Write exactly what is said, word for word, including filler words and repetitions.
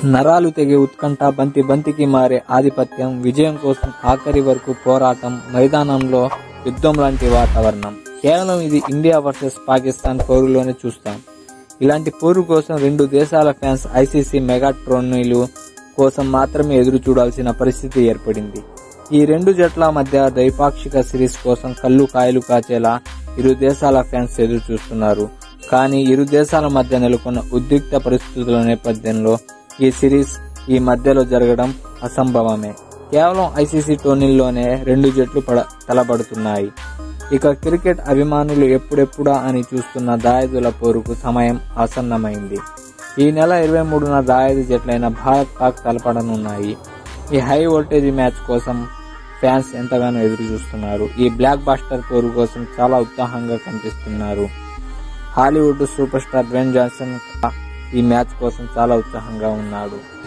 నరాలు తెగే ఉత్కంఠ, బంతి బంతికి మారే ఆధిపత్యం, విజయం కోసం ఆఖరి వరకు పోరాటం, మైదానంలో యుద్ధం లాంటి వాతావరణం. కేవలం ఇది ఇండియా వర్సెస్ పాకిస్తాన్ పోరులోనే చూస్తాం. ఇలాంటి పోరు కోసం రెండు దేశాల ఫ్యాన్స్ ఐసీసీ మెగా టోర్నీలు కోసం మాత్రమే ఎదురు చూడాల్సిన పరిస్థితి ఏర్పడింది. ఈ రెండు జట్ల మధ్య ద్వైపాక్షిక సిరీస్ కోసం కళ్ళు కాయలు కాచేలా ఇరు దేశాల ఫ్యాన్స్ ఎదురు చూస్తున్నారు. కానీ ఇరు దేశాల మధ్య నెలకొన్న ఉద్రిక్త పరిస్థితుల నేపథ్యంలో ఈ సిరీస్ ఈ మధ్యలో జరగడం అసంభవమే. కేవలం ఐసీసీ టోర్నీల్లోనే రెండు జట్లు పడ తలపడుతున్నాయి. ఇక క్రికెట్ అభిమానులు ఎప్పుడెప్పుడా అని చూస్తున్న దాయాదుల పోరుకు సమయం ఆసన్నమైంది. ఈ నెల ఇరవై మూడున దాయాది జట్లైన భారత్, పాక్ తలపడనున్నాయి. ఈ హై వోల్టేజ్ మ్యాచ్ కోసం ఫ్యాన్స్ ఎంతగానో ఎదురు చూస్తున్నారు. ఈ బ్లాక్ బాస్టర్ పోరు కోసం చాలా ఉత్సాహంగా కనిపిస్తున్నారు. Hollywood super star Dwayne Johnson ఈ మ్యాచ్ కోసం చాలా ఉత్సాహంగా ఉన్నాడు.